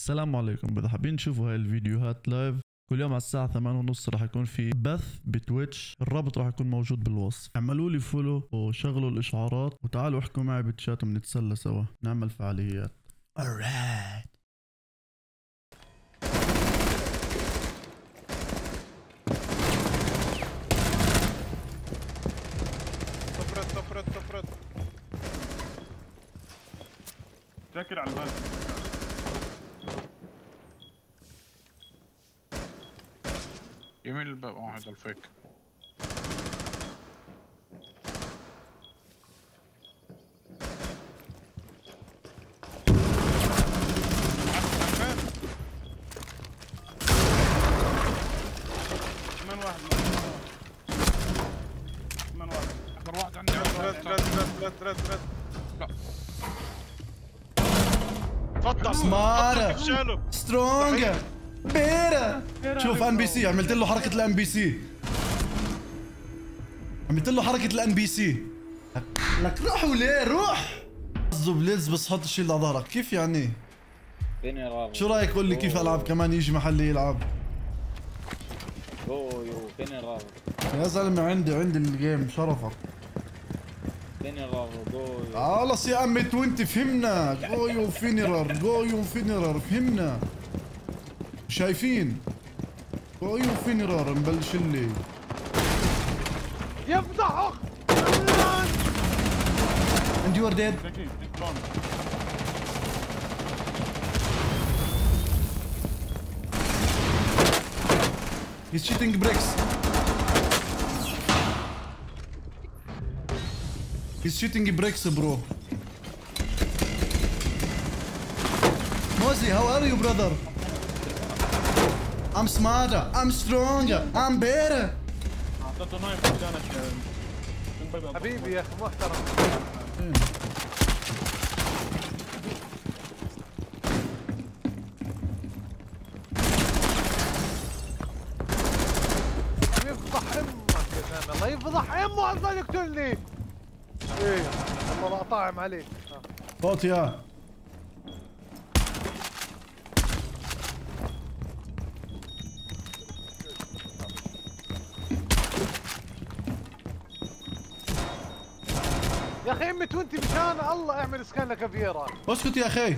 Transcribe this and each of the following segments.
السلام عليكم. اذا حابين تشوفوا هاي الفيديوهات لايف كل يوم على الساعة 8:30 راح يكون في بث بتويتش، الرابط راح يكون موجود بالوصف. اعملوا لي فولو وشغلوا الاشعارات وتعالوا احكوا معي بالشات ونتسلى سوا نعمل فعاليات. alright. طفرت شكل على الباب. يمين الباب. هذا الفيك. من واحد اكبر واحد عندي. ثلاث لا تفضل. سمارة سترونج بيرة. شوف ان بي سي، عملت له حركة الان بي سي، لك روح وليه روح زبلز بس حط الشيلد على ظهرك. كيف يعني؟ شو رايك قول لي كيف العب كمان يجي محلي يلعب؟ فين الرابط؟ يا زلمه عندي الجيم شرفك. فين الرابط؟ خلص يا عمي 20 فهمنا. جويو فينيرر فهمنا. شايفين؟ جويو فينيرر مبلش اللي يفضحك. and you are dead. He's shooting bricks. Bro. Mozzie, how are you, brother? I'm smarter. I'm stronger. I'm better. حبيبي يا اخي محترم. يفضح امك يا زلمه، الله يفضح امه اصلا يقتلني. ايه والله لا طاعم عليك. فوت يا اخي امي 20 مشان الله اعمل سكان لكافيرا. اسكت يا اخي.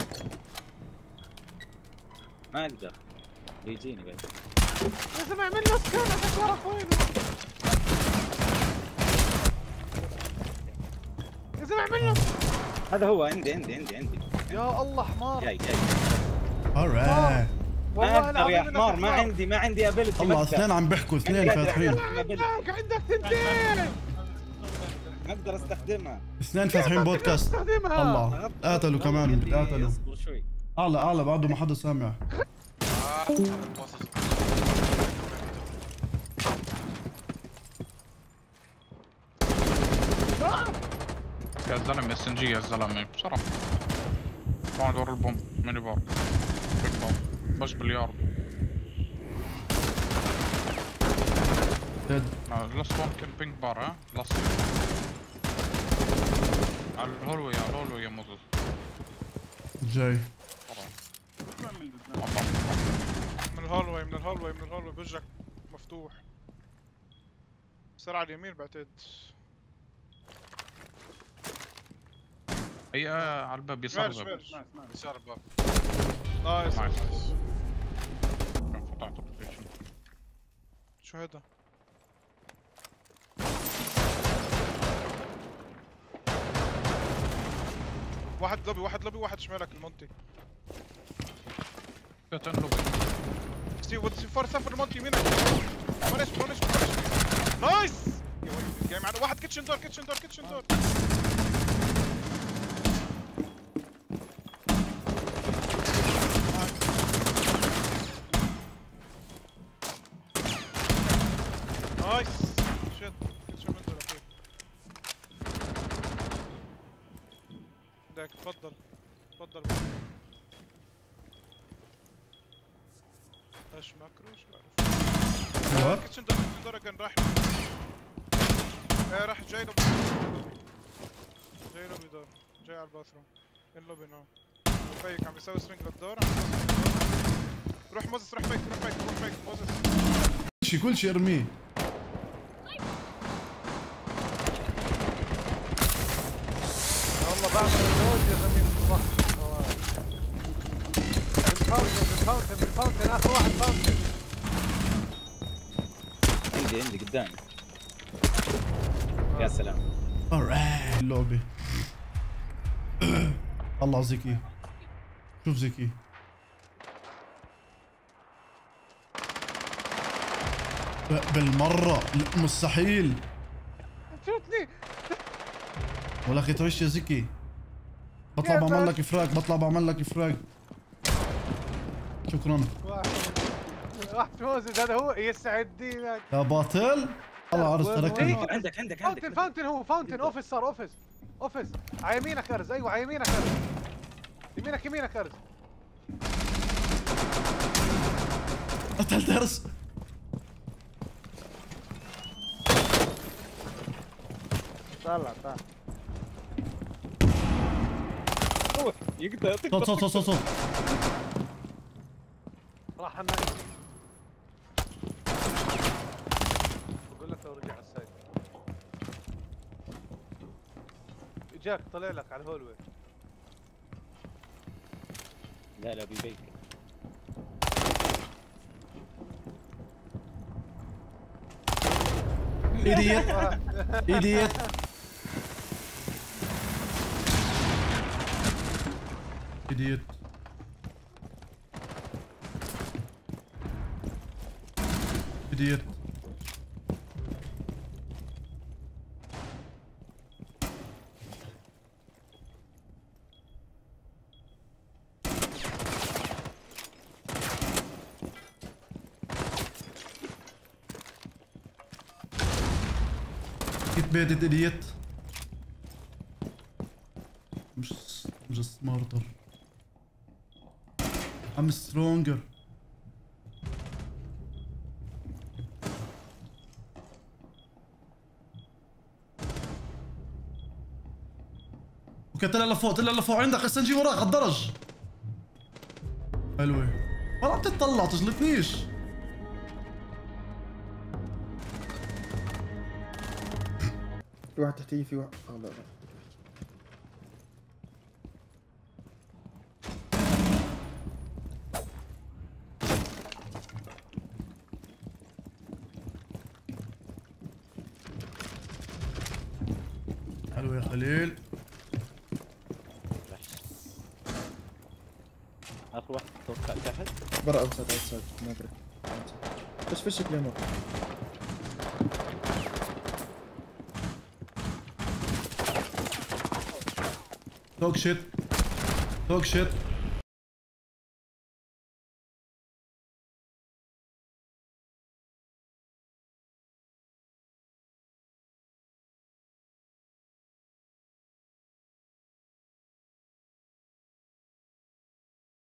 ما اقدر يجيني بس. لازم اعمل له سكان لكافيرا. وين لازم اعمل له. هذا هو عندي. يا الله حمار. جاي. alright. ما اقدر يا حمار. ما عندي ابيلتي. الله اثنين عم بيحكوا، اثنين فاتحين. عندك تنتين. ما اقدر استخدمها. اثنين فاتحين بودكاست. الله قاتلوا كمان. قاتلوا. اصبر شوي. اعلى بعده ما حدا سامع. يا زلمه اس ان جي يا زلمه بصراحه. بعد ورا البوم ميني بار بيج بار بس بليارد. لاست وان كان بينج بار. ها لاست على الهولوي يا موزز. جاي من الهولوي بوجهك مفتوح. صار على اليمين بعتقد. اي على الباب يسار الباب. يسار الباب. نايس. فتحت الروتيشن. شو هذا؟ واحد لوبي واحد شمالك المونتي. لوبي سفر المونتي يمينك. معلش نايس. جاي معنا واحد كيتشن دور. نايس شيت. كيتشن من دور اخير. داك تفضل. ايش ماكروش بعرف. كيتشن دور كان راح. راح جاي لوبي دور. جاي على الباثروم. اللوبي نعم. فيك عم بيسوي سوينج للدور. روح موزس، روح فيك موزس. كل شيء ارميه. والله بعمل الجوز يا زميلي صح. بالفاونتن اخر واحد فاونتن. عندي قدامي. يا سلام. alright اللعبة. طلع زكي. شوف زكي. بالمرة مستحيل. شوتني. ولا اخي تعيش يا زكي. بطلع بعمل لك فراق. شكرا. واحد موزز هذا هو يسعد دينك يا باطل. الله عرس تركني. عندك فاونتن هو فاونتن اوفيس صار اوفيس على يمينك ارز. ايوه على يمينك ارز. يمينك ارز. قتلت ارز. طلع روح يقدر. صوت راح النايم. بقول لك لو رجع السايد اجاك طلع لك على الهولوي. لا بيبيك. ايديت. Get baited, idiot. I'm just smarter. I'm stronger. اوكي طلع لفوق عندك هسه نجي وراك على الدرج. حلوة. والله عم تطلع تجلطنيش. في واحد تحتي في واحد لا حلو يا خليل. اخر واحد اتوقع تحت. برا اوسط ما ادري. بس فشك اليمين. توك شيت